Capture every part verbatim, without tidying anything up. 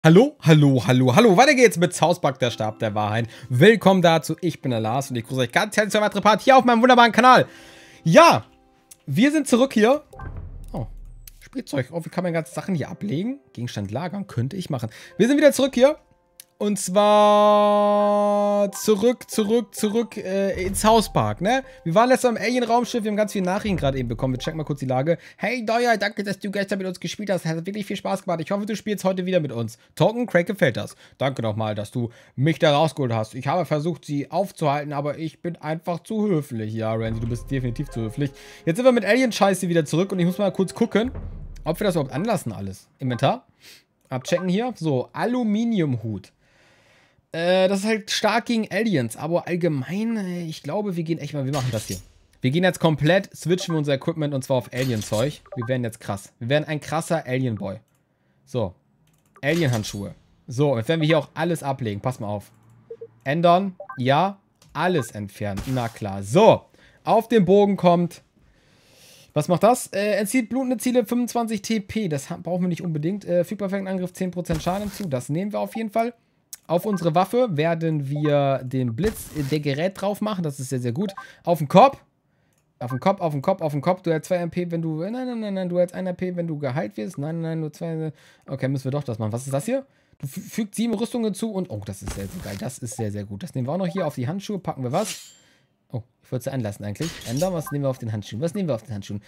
Hallo, hallo, hallo, hallo, weiter geht's mit South Park, der Stab der Wahrheit. Willkommen dazu, ich bin der Lars und ich grüße euch ganz herzlich zu einem weiteren Part hier auf meinem wunderbaren Kanal. Ja, wir sind zurück hier. Oh, Spielzeug, oh, wie kann man ganze Sachen hier ablegen? Gegenstand lagern, könnte ich machen. Wir sind wieder zurück hier. Und zwar zurück, zurück, zurück äh, ins South Park, ne? Wir waren letztes Mal im Alien-Raumschiff, wir haben ganz viele Nachrichten gerade eben bekommen. Wir checken mal kurz die Lage. Hey, Doya, danke, dass du gestern mit uns gespielt hast. Hat wirklich viel Spaß gemacht. Ich hoffe, du spielst heute wieder mit uns. Token, Craig gefällt das. Danke nochmal, dass du mich da rausgeholt hast. Ich habe versucht, sie aufzuhalten, aber ich bin einfach zu höflich. Ja, Randy, du bist definitiv zu höflich. Jetzt sind wir mit Alien-Scheiße wieder zurück und ich muss mal kurz gucken, ob wir das überhaupt anlassen alles. Inventar. Abchecken hier. So, Aluminiumhut. Das ist halt stark gegen Aliens, aber allgemein, ich glaube, wir gehen echt mal, wir machen das hier. Wir gehen jetzt komplett, switchen wir unser Equipment und zwar auf Alien-Zeug. Wir werden jetzt krass. Wir werden ein krasser Alien-Boy. So, Alien-Handschuhe. So, jetzt werden wir hier auch alles ablegen. Pass mal auf. Ändern, ja, alles entfernen. Na klar. So, auf den Bogen kommt, was macht das? Äh, entzieht blutende Ziele fünfundzwanzig T P. Das brauchen wir nicht unbedingt. Äh, fügt perfekten Angriff zehn Prozent Schaden zu. Das nehmen wir auf jeden Fall. Auf unsere Waffe werden wir den Blitz der Gerät drauf machen. Das ist sehr, sehr gut. Auf den Kopf. Auf den Kopf, auf den Kopf, auf den Kopf. Du hältst zwei M P, wenn du... Nein, nein, nein, nein. Du hältst ein M P, wenn du geheilt wirst. Nein, nein, nur zwei... Okay, müssen wir doch das machen. Was ist das hier? Du fügst sieben Rüstungen zu und... Oh, das ist sehr, sehr geil. Das ist sehr, sehr gut. Das nehmen wir auch noch hier auf die Handschuhe. Packen wir was? Oh, ich wollte es anlassen eigentlich. Ändern, was nehmen wir auf den Handschuhen? Was nehmen wir auf den Handschuhen?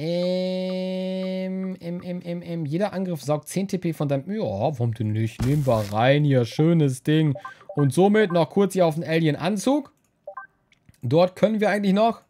Ähm, ähm, ähm, ähm, ähm. Jeder Angriff saugt zehn T P von deinem... Ja, warum denn nicht? Nehmen wir rein hier. Schönes Ding. Und somit noch kurz hier auf den Alien-Anzug. Dort können wir eigentlich noch...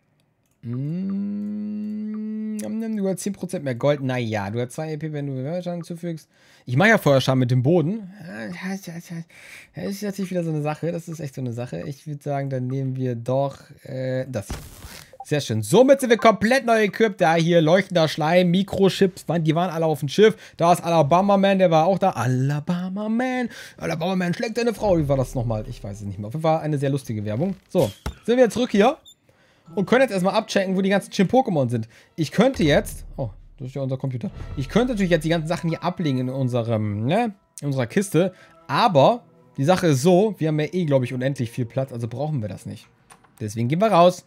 Du hast zehn Prozent mehr Gold. Naja, du hast zwei E P, wenn du Feuerschaden zufügst. Ich mache ja Feuerschaden mit dem Boden. Das ist natürlich wieder so eine Sache. Das ist echt so eine Sache. Ich würde sagen, dann nehmen wir doch äh, das hier. Sehr schön. Somit sind wir komplett neu equipped. Da hier leuchtender Schleim, Mikrochips, die waren alle auf dem Schiff. Da ist Alabama Man, der war auch da. Alabama Man. Alabama Man schlägt deine Frau. Wie war das nochmal? Ich weiß es nicht mehr. Auf jeden Fall eine sehr lustige Werbung. So, sind wir zurück hier. Und können jetzt erstmal abchecken, wo die ganzen Chim-Pokémon sind. Ich könnte jetzt... Oh, das ist ja unser Computer. Ich könnte natürlich jetzt die ganzen Sachen hier ablegen in unserem, ne, in unserer Kiste. Aber die Sache ist so, wir haben ja eh, glaube ich, unendlich viel Platz. Also brauchen wir das nicht. Deswegen gehen wir raus.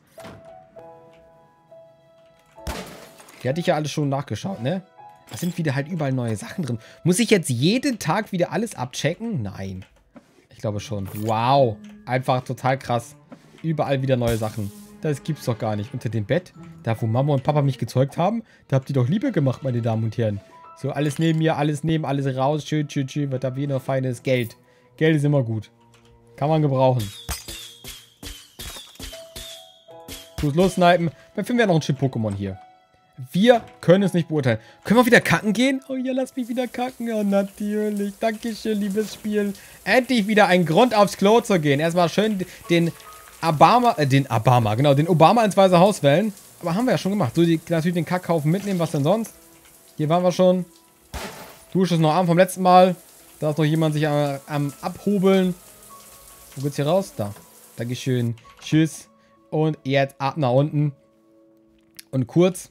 Hier hatte ich ja alles schon nachgeschaut, ne? Da sind wieder halt überall neue Sachen drin. Muss ich jetzt jeden Tag wieder alles abchecken? Nein. Ich glaube schon. Wow. Einfach total krass. Überall wieder neue Sachen. Das gibt's doch gar nicht. Unter dem Bett, da wo Mama und Papa mich gezeugt haben, da habt ihr doch Liebe gemacht, meine Damen und Herren. So, alles neben mir, alles neben, alles raus. Schön, schön, schön. Was da wie noch feines Geld. Geld ist immer gut. Kann man gebrauchen. Gut, los, snipen. Dann finden wir noch ein Chip-Pokémon hier. Wir können es nicht beurteilen. Können wir wieder kacken gehen? Oh ja, lass mich wieder kacken. Ja, natürlich. Dankeschön, liebes Spiel. Endlich wieder ein Grund, aufs Klo zu gehen. Erstmal schön den... Obama, äh, den Obama, genau, den Obama ins Weiße Haus wählen. Aber haben wir ja schon gemacht. So, die, natürlich den Kackhaufen mitnehmen, was denn sonst? Hier waren wir schon. Dusche ist noch arm vom letzten Mal. Da ist noch jemand sich am, am Abhobeln. Wo geht's hier raus? Da. Dankeschön. Tschüss. Und jetzt ab nach unten. Und kurz.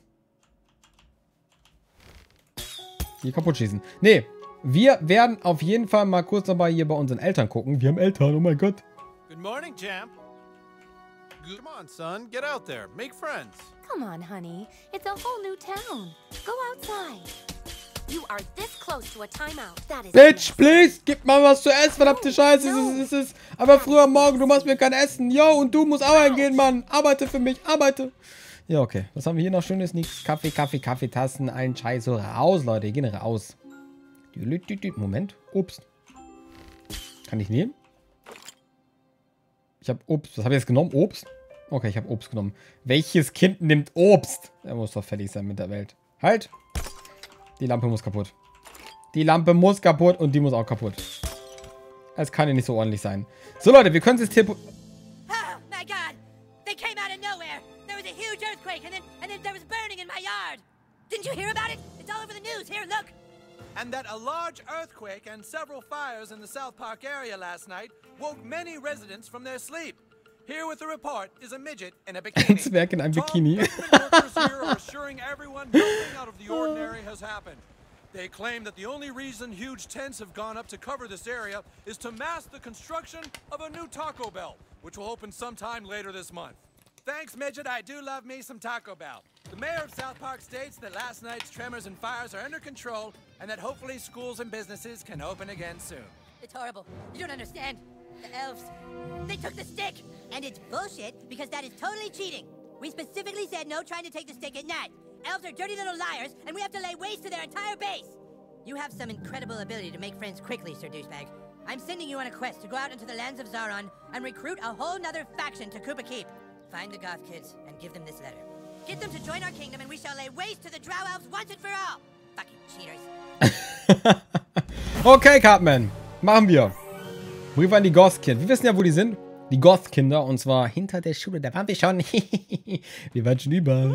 Hier kaputt schießen. Nee, wir werden auf jeden Fall mal kurz dabei hier bei unseren Eltern gucken. Wir haben Eltern, oh mein Gott. Good morning, champ. Come on, son. Get out there. Make friends. Come on, honey. It's a whole new town. Go outside. You are this close to a timeout. That is Bitch, please, gib mal was zu essen, verdammte Scheiße. Es ist, es ist aber früher am Morgen, du machst mir kein Essen. Yo, und du musst arbeiten gehen, Mann. Arbeite für mich, arbeite. Ja, okay. Was haben wir hier noch Schönes? Nichts. Kaffee, Kaffee, Kaffeetassen, ein Scheiß. So raus, Leute. Gehen raus. Moment. Obst. Kann ich nehmen? Ich habe Obst. Was habe ich jetzt genommen? Obst? Okay, ich habe Obst genommen. Welches Kind nimmt Obst? Er muss doch fertig sein mit der Welt. Halt! Die Lampe muss kaputt. Die Lampe muss kaputt und die muss auch kaputt. Es kann ja nicht so ordentlich sein. So, Leute, wir können es jetzt hier... Oh my God! They came out of nowhere. There was a huge earthquake and then and then there was burning in my yard. Didn't you hear about it? It's all over the news. Here, look. And that a large earthquake and several fires in the South Park area last night woke many residents from their sleep. Here with the report is a midget in a bikini. Ein Zwerg in einem Bikini. Top government workers here are assuring everyone nothing out of the ordinary has happened. They claim that the only reason huge tents have gone up to cover this area is to mask the construction of a new Taco Bell, which will open sometime later this month. Thanks, Midget. I do love me some Taco Bell. The mayor of South Park states that last night's tremors and fires are under control and that hopefully schools and businesses can open again soon. It's horrible. You don't understand. The elves, they took the stick. And it's bullshit because that is totally cheating. We specifically said no trying to take the stick at night. Elves are dirty little liars, and we have to lay waste to their entire base. You have some incredible ability to make friends quickly, Sir Douchebag. I'm sending you on a quest to go out into the lands of Zaron and recruit a whole nother faction to Koopa Keep. Find the goth kids and give them this letter. Get them to join our kingdom and we shall lay waste to the Drow Elves once and for all. Fucking cheaters. Okay, Cartman. Machen wir. Brief an die Goth-Kinder. Wir wissen ja, wo die sind. Die Goth-Kinder. Und zwar hinter der Schule. Da waren wir schon. Wir waren schon überall.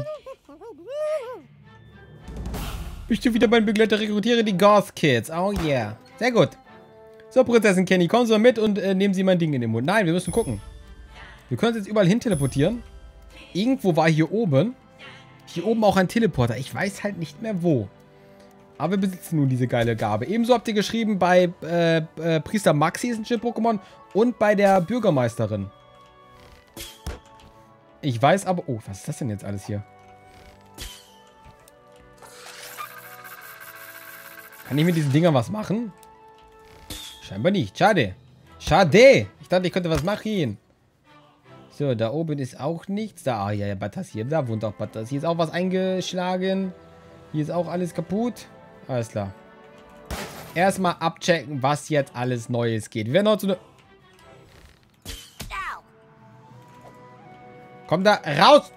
Bist du wieder mein Begleiter? Rekrutiere die Goth-Kids. Oh yeah. Sehr gut. So, Prinzessin Kenny, kommen Sie mal mit und äh, nehmen Sie mein Ding in den Mund. Nein, wir müssen gucken. Wir können uns jetzt überall hin teleportieren. Irgendwo war hier oben. Hier oben auch ein Teleporter. Ich weiß halt nicht mehr wo. Aber wir besitzen nun diese geile Gabe. Ebenso habt ihr geschrieben bei äh, äh, Priester Maxi ist ein Schild-Pokémon und bei der Bürgermeisterin. Ich weiß aber... Oh, was ist das denn jetzt alles hier? Kann ich mit diesen Dingern was machen? Scheinbar nicht. Schade. Schade. Ich dachte, ich könnte was machen. So, da oben ist auch nichts. Da, ah, ja, ja, Battas hier. Da wohnt auch Battas. Hier ist auch was eingeschlagen. Hier ist auch alles kaputt. Alles klar. Erstmal abchecken, was jetzt alles Neues geht. Wir werden heute so eine... Komm da raus!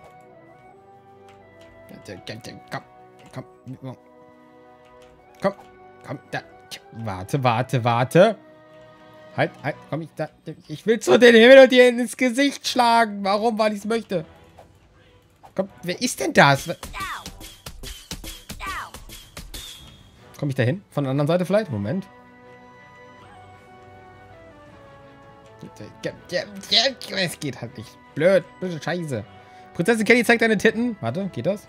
Komm, komm, komm, komm, da. Warte, warte, warte. Halt, halt, komm ich da. Ich will zu den Himmel und dir ins Gesicht schlagen. Warum? Weil ich es möchte. Komm, wer ist denn das? Komme ich da hin? Von der anderen Seite vielleicht? Moment. Es geht halt nicht. Blöd, blöde Scheiße. Prinzessin Kenny zeigt deine Titten. Warte, geht das?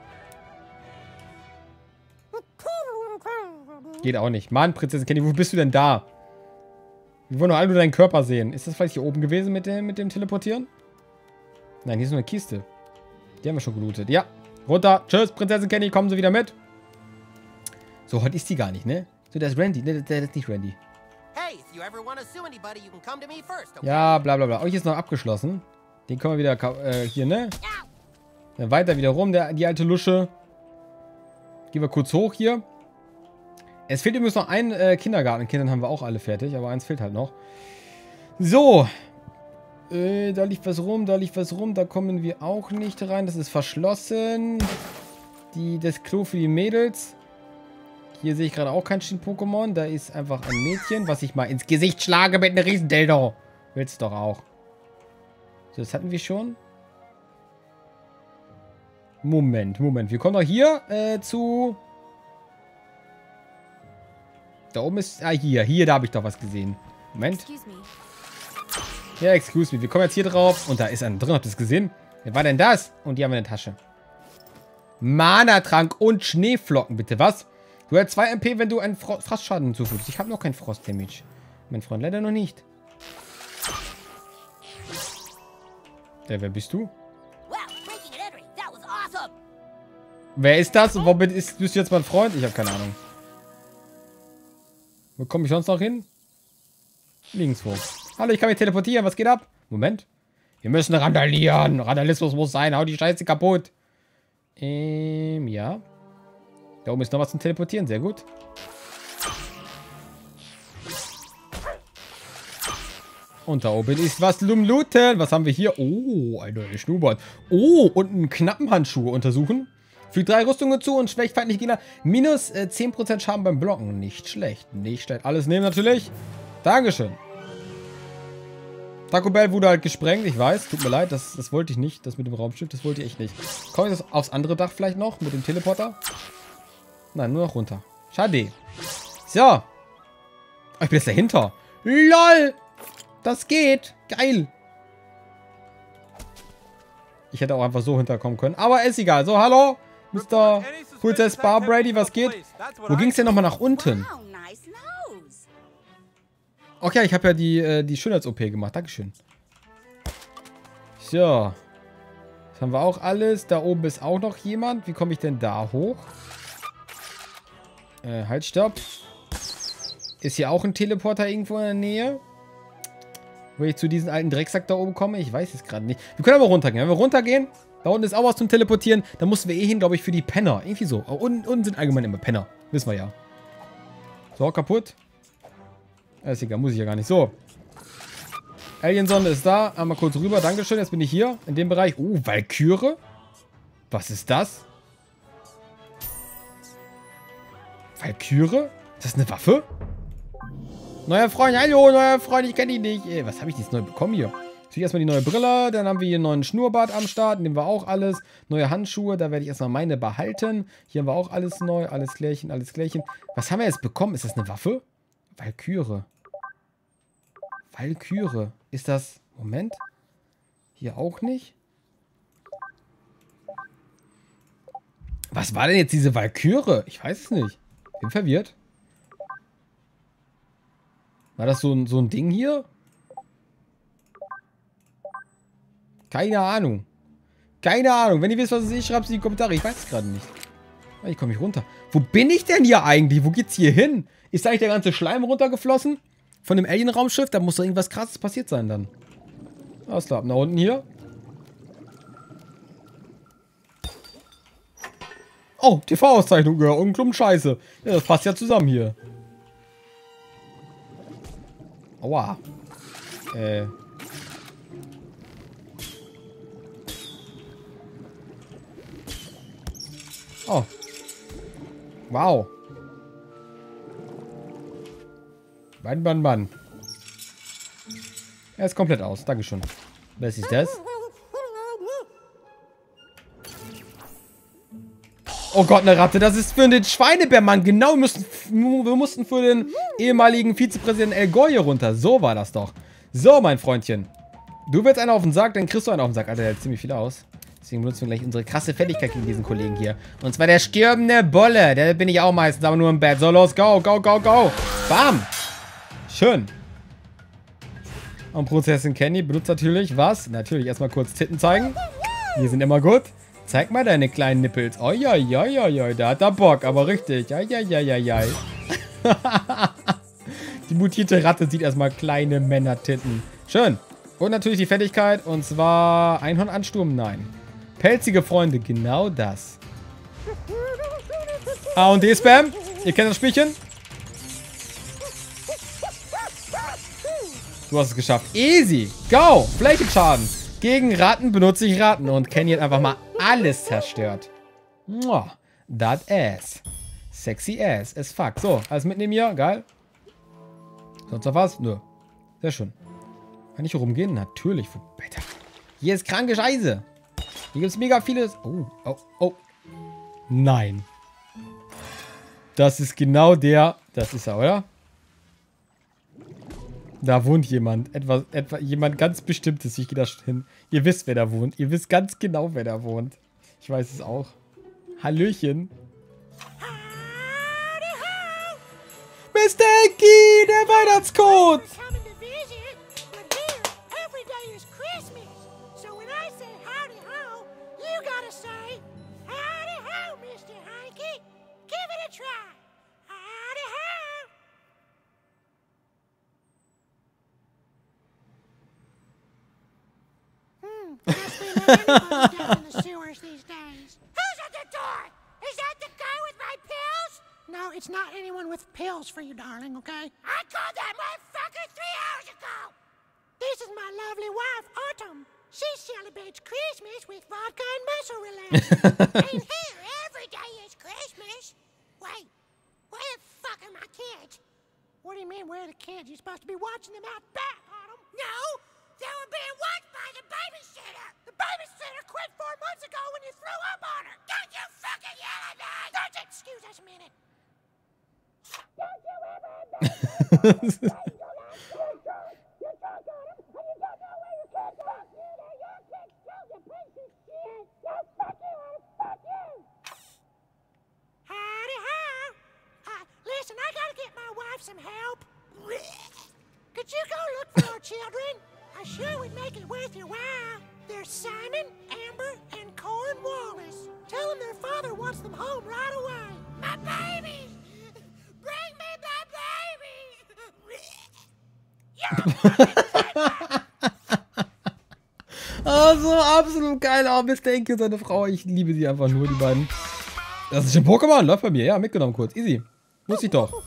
Geht auch nicht. Mann, Prinzessin Kenny, wo bist du denn da? Wir wollen doch alle nur deinen Körper sehen. Ist das vielleicht hier oben gewesen mit dem, mit dem Teleportieren? Nein, hier ist nur eine Kiste. Die haben wir schon gelootet. Ja, runter. Tschüss, Prinzessin Kenny, kommen Sie wieder mit. So, heute ist die gar nicht, ne? So, der ist Randy. Ne, der ist nicht Randy. Ja, bla bla bla. Oh, hier ist noch abgeschlossen. Den können wir wieder äh, hier, ne? Dann weiter wieder rum, der, die alte Lusche. Gehen wir kurz hoch hier. Es fehlt übrigens noch ein äh, Kindergarten. Kindern haben wir auch alle fertig, aber eins fehlt halt noch. So. Äh, da liegt was rum, da liegt was rum. Da kommen wir auch nicht rein. Das ist verschlossen. Die, das Klo für die Mädels. Hier sehe ich gerade auch kein Shin-Pokémon. Da ist einfach ein Mädchen, was ich mal ins Gesicht schlage mit einem Riesendildo. Willst doch auch. So, das hatten wir schon. Moment, Moment. Wir kommen doch hier äh, zu... Da oben ist... Ah, hier. Hier, da habe ich doch was gesehen. Moment. Ja, excuse me. Wir kommen jetzt hier drauf. Und da ist einer drin. Habt ihr das gesehen? Wer war denn das? Und die haben wir in der Tasche. Mana-Trank und Schneeflocken, bitte. Was? Du hast zwei M P, wenn du einen Fro Frostschaden hinzufügst. Ich habe noch keinen Frost-Damage. Mein Freund, leider noch nicht. Ja, wer bist du? Wer ist das? Und womit ist, bist du jetzt mein Freund? Ich habe keine Ahnung. Wo komme ich sonst noch hin? Nirgendwo. Hallo, ich kann mich teleportieren. Was geht ab? Moment. Wir müssen randalieren. Randalismus muss sein. Hau die Scheiße kaputt. Ähm, ja. Da oben ist noch was zum Teleportieren. Sehr gut. Und da oben ist was zum Looten. Was haben wir hier? Oh, ein neuer Schnurrbart. Oh, und einen knappen Handschuh untersuchen. Fügt drei Rüstungen zu und schwächt feindliche Gegner. Minus äh, zehn Prozent Schaden beim Blocken. Nicht schlecht. Nicht schlecht. Alles nehmen natürlich. Dankeschön. Taco Bell wurde halt gesprengt. Ich weiß. Tut mir leid. Das, das wollte ich nicht. Das mit dem Raumschiff. Das wollte ich echt nicht. Komme ich das aufs andere Dach vielleicht noch? Mit dem Teleporter? Nein, nur noch runter. Schade. So. Oh, ich bin jetzt dahinter. LOL. Das geht. Geil. Ich hätte auch einfach so hinterkommen können. Aber ist egal. So, hallo. Mister Full Spa, Brady, was geht? Wo ging es denn nochmal nach unten? Wow, nice nose. Okay, ich habe ja die, äh, die Schönheits-O P gemacht. Dankeschön. So. Das haben wir auch alles. Da oben ist auch noch jemand. Wie komme ich denn da hoch? Äh, halt, stopp. Ist hier auch ein Teleporter irgendwo in der Nähe? Wo ich zu diesem alten Drecksack da oben komme? Ich weiß es gerade nicht. Wir können aber runtergehen. Wenn wir runtergehen, da unten ist auch was zum Teleportieren. Da mussten wir eh hin, glaube ich, für die Penner. Irgendwie so. Aber unten, unten sind allgemein immer Penner. Wissen wir ja. So, kaputt. Ist egal, muss ich ja gar nicht. So. Aliensonde ist da. Einmal kurz rüber. Dankeschön. Jetzt bin ich hier. In dem Bereich. Oh, Valkyrie. Was ist das? Valkyrie? Ist das eine Waffe? Neuer Freund. Hallo, neuer Freund. Ich kenne dich nicht. Ey, was habe ich jetzt neu bekommen hier? Jetzt erstmal die neue Brille. Dann haben wir hier einen neuen Schnurrbart am Start. Nehmen wir auch alles. Neue Handschuhe. Da werde ich erstmal meine behalten. Hier haben wir auch alles neu. Alles klärchen, alles klärchen. Was haben wir jetzt bekommen? Ist das eine Waffe? Valkyrie. Valkyrie. Ist das... Moment. Hier auch nicht. Was war denn jetzt diese Valkyrie? Ich weiß es nicht. Bin verwirrt. War das so ein, so ein Ding hier? Keine Ahnung. Keine Ahnung. Wenn ihr wisst, was es ist, schreibt es in die Kommentare. Ich weiß es gerade nicht. Ich komme nicht runter. Wo bin ich denn hier eigentlich? Wo geht's hier hin? Ist da eigentlich der ganze Schleim runtergeflossen? Von dem Alien-Raumschiff? Da muss doch irgendwas Krasses passiert sein dann. Alles klar. Nach unten hier. Oh, T V-Auszeichnung. Ja, und Klumpen Scheiße. Ja, das passt ja zusammen hier. Aua. Äh. Oh. Wow. Mann, Mann, Mann. Er ist komplett aus. Dankeschön. Was ist das? Oh Gott, eine Ratte. Das ist für den Schweinebärmann. Genau, wir, müssen, wir mussten für den ehemaligen Vizepräsidenten El Goye runter. So war das doch. So, mein Freundchen. Du willst einen auf den Sack, dann kriegst du einen auf den Sack. Alter, der hält ziemlich viel aus. Deswegen benutzen wir gleich unsere krasse Fertigkeit gegen diesen Kollegen hier. Und zwar der stirbende Bolle. Der bin ich auch meistens, aber nur im Bett. So, los, go, go, go, go. Bam. Schön. Und Prinzessin Kenny benutzt natürlich was? Natürlich erstmal kurz Titten zeigen. Die sind immer gut. Zeig mal deine kleinen Nippels. Oi, oi, oi, oi, oi. Da hat er Bock, aber richtig. Oi, oi, oi, oi, oi. Die mutierte Ratte sieht erstmal kleine Männertitten. Schön. Und natürlich die Fertigkeit. Und zwar Einhornansturm? Nein. Pelzige Freunde. Genau das. A und D-Spam. Ihr kennt das Spielchen? Du hast es geschafft. Easy. Go. Flächenschaden. Gegen Ratten benutze ich Ratten. Und Kenny hat einfach mal alles zerstört. That ass. Sexy ass as fuck. So, alles mitnehmen hier. Geil. Sonst noch was? Nö. Sehr schön. Kann ich hier rumgehen? Natürlich. Alter. Hier ist kranke Scheiße. Hier gibt es mega vieles. Oh, oh, oh. Nein. Das ist genau der. Das ist er, oder? Da wohnt jemand. Etwas, etwa, jemand ganz Bestimmtes. Ich gehe da hin. Ihr wisst, wer da wohnt. Ihr wisst ganz genau, wer da wohnt. Ich weiß es auch. Hallöchen. Mister Eki, der Weihnachtscode. Down in the sewers these days. Who's at the door? Is that the guy with my pills? No, it's not anyone with pills for you, darling, okay? I called that motherfucker three hours ago. This is my lovely wife, Autumn. She celebrates Christmas with vodka and muscle relaxants. And here, every day is Christmas. Wait, where the fuck are my kids? What do you mean, where are the kids? You're supposed to be watching them out back, Autumn. No, they were being watched by the babysitter. The babysitter quit four months ago when you threw up on her. Don't you fucking yell at me! Don't you excuse us a minute. Don't you ever you don't know where your kids are. Neither your kids too, you piece of shit. You fuck you and fuck you. sure would make it worth your while. There's Simon, Amber, and Corin Wallace. Tell them their father wants them home right away. My baby! Bring me my baby! Oh, so absolut geil. Oh, Mister Enke, seine Frau. Ich liebe sie einfach nur, die beiden. Das ist ein Pokémon. Läuft bei mir. Ja, mitgenommen kurz. Easy. Muss ich doch.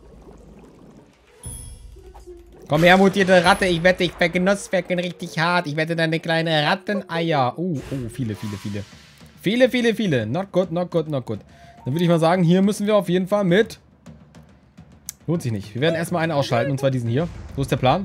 Komm her, mutierte Ratte. Ich werde dich vergenusswecken richtig hart. Ich werde deine kleine Ratteneier. Oh, oh, viele, viele, viele. Viele, viele, viele. Not good, not good, not good. Dann würde ich mal sagen, hier müssen wir auf jeden Fall mit... Lohnt sich nicht. Wir werden erstmal einen ausschalten. Und zwar diesen hier. So ist der Plan.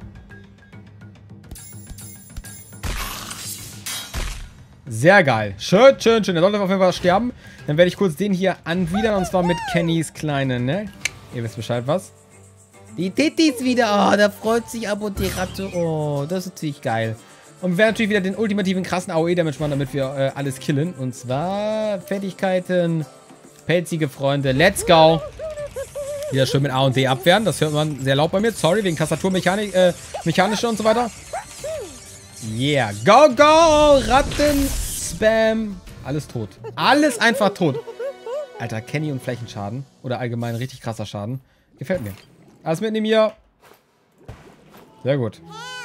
Sehr geil. Schön, schön, schön. Der sollte auf jeden Fall sterben. Dann werde ich kurz den hier anwidern. Und zwar mit Kennys Kleinen, ne? Ihr wisst Bescheid, was? Die Tittis wieder. Oh, da freut sich Abo die Ratte. Oh, das ist natürlich geil. Und wir werden natürlich wieder den ultimativen krassen A O E-Damage machen, damit wir äh, alles killen. Und zwar Fertigkeiten, pelzige Freunde. Let's go. Wieder schön mit A und D abwehren. Das hört man sehr laut bei mir. Sorry, wegen Tastaturmechanik, äh, mechanische und so weiter. Yeah. Go, go. Ratten. Spam. Alles tot. Alles einfach tot. Alter, Kenny und Flächenschaden. Oder allgemein richtig krasser Schaden. Gefällt mir. Alles mitnehmen hier. Sehr gut.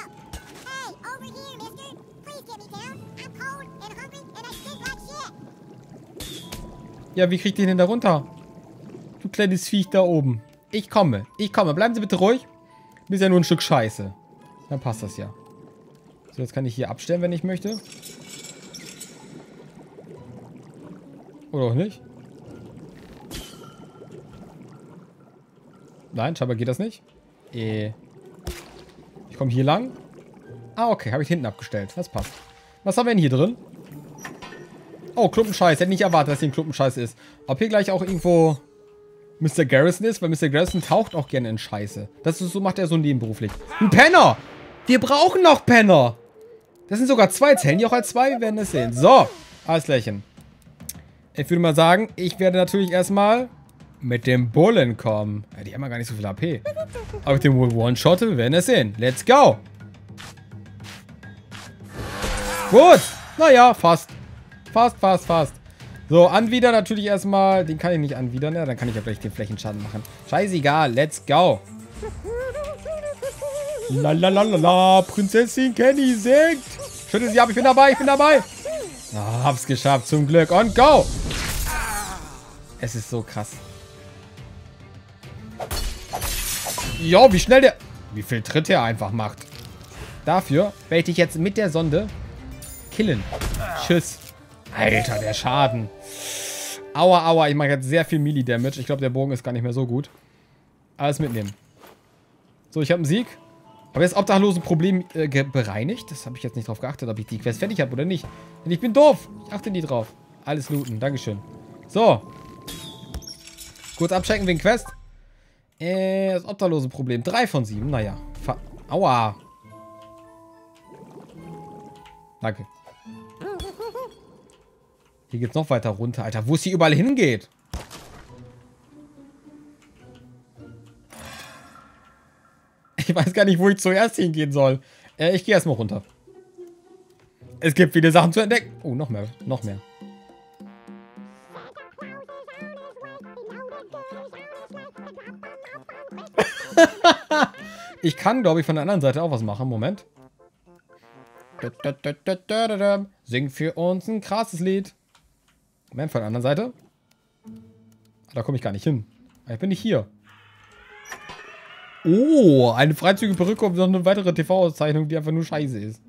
Ja, wie kriegt ihr den da runter? Du kleines Viech da oben. Ich komme. Ich komme. Bleiben Sie bitte ruhig. Du bist ja nur ein Stück Scheiße. Dann passt das ja. So, jetzt kann ich hier abstellen, wenn ich möchte. Oder auch nicht. Nein, scheinbar geht das nicht. Äh. Ich komme hier lang. Ah, okay. Habe ich hinten abgestellt. Das passt. Was haben wir denn hier drin? Oh, Klumpenscheiß. Hätte nicht erwartet, dass hier ein Klumpenscheiß ist. Ob hier gleich auch irgendwo Mister Garrison ist? Weil Mister Garrison taucht auch gerne in Scheiße. Das ist, so macht er so nebenberuflich. Ein Penner! Wir brauchen noch Penner! Das sind sogar zwei. Zählen die auch als zwei? Wir werden es sehen. So. Alles klärchen. Ich würde mal sagen, ich werde natürlich erstmal mit dem Bullen kommen. Ja, die haben ja gar nicht so viel A P. Aber ich den wohl One-Shotte, wir werden es sehen. Let's go! Gut! Naja, fast. Fast, fast, fast. So, anwidern natürlich erstmal. Den kann ich nicht anwidern. Ja, dann kann ich ja vielleicht den Flächenschaden machen. Scheißegal, let's go. Lalalala, Prinzessin Kenny singt. Schüttel sie ab, ich bin dabei, ich bin dabei. Oh, hab's geschafft, zum Glück. Und go! Es ist so krass. Jo, wie schnell der... Wie viel Tritt er einfach macht. Dafür werde ich dich jetzt mit der Sonde killen. Tschüss. Alter, der Schaden. Aua, aua. Ich mache jetzt sehr viel Melee-Damage. Ich glaube, der Bogen ist gar nicht mehr so gut. Alles mitnehmen. So, ich habe einen Sieg. Aber das Obdachlosen-Problem äh, bereinigt. Das habe ich jetzt nicht drauf geachtet, ob ich die Quest fertig habe oder nicht. Denn ich bin doof. Ich achte nie drauf. Alles looten. Dankeschön. So. Kurz abchecken wegen Quest. Äh, das Obdachlosen-Problem. drei von sieben. Naja. Fa Aua. Danke. Hier geht's noch weiter runter. Alter, wo es hier überall hingeht. Ich weiß gar nicht, wo ich zuerst hingehen soll. Äh, ich gehe erstmal runter. Es gibt viele Sachen zu entdecken. Oh, noch mehr. Noch mehr. Ich kann, glaube ich, von der anderen Seite auch was machen. Moment. Sing für uns ein krasses Lied. Moment, von der anderen Seite. Ah, da komme ich gar nicht hin. Ich bin nicht hier. Oh, eine freizügige Perücke und noch eine weitere T V-Auszeichnung, die einfach nur scheiße ist.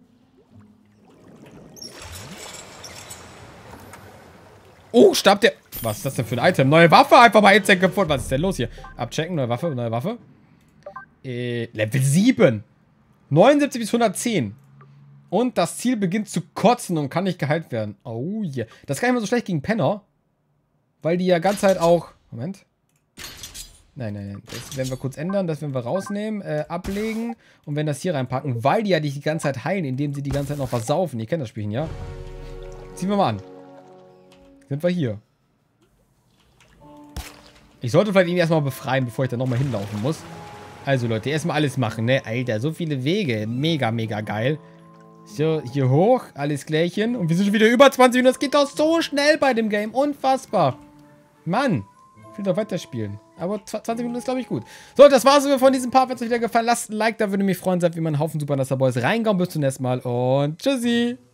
Oh, Stab der... Was ist das denn für ein Item? Neue Waffe, einfach mal Insekt gefunden. Was ist denn los hier? Abchecken, neue Waffe, neue Waffe. Äh, Level sieben. neunundsiebzig bis hundertzehn. Und das Ziel beginnt zu kotzen und kann nicht geheilt werden. Oh yeah. Das ist gar nicht mal so schlecht gegen Penner. Weil die ja ganz halt auch... Moment. Nein, nein, nein. Das werden wir kurz ändern. Das werden wir rausnehmen, äh, ablegen. Und wenn das hier reinpacken, weil die ja dich die ganze Zeit heilen, indem sie die ganze Zeit noch was saufen. Ihr kennt das Spielchen, ja? Ziehen wir mal an. Sind wir hier. Ich sollte vielleicht ihn erstmal befreien, bevor ich da nochmal hinlaufen muss. Also Leute, erstmal alles machen, ne? Alter, so viele Wege. Mega, mega geil. So, hier hoch. Alles klärchen. Und wir sind schon wieder über zwanzig Minuten. Das geht doch so schnell bei dem Game. Unfassbar. Mann. Ich will doch weiterspielen. Aber zwanzig Minuten ist, glaube ich, gut. So, das war's von diesem Part. Wenn es euch wieder gefallen, lasst ein Like da. Würde mich freuen. Seid wie mein Haufen Super Nasser Boys reinkommen. Bis zum nächsten Mal. Und tschüssi.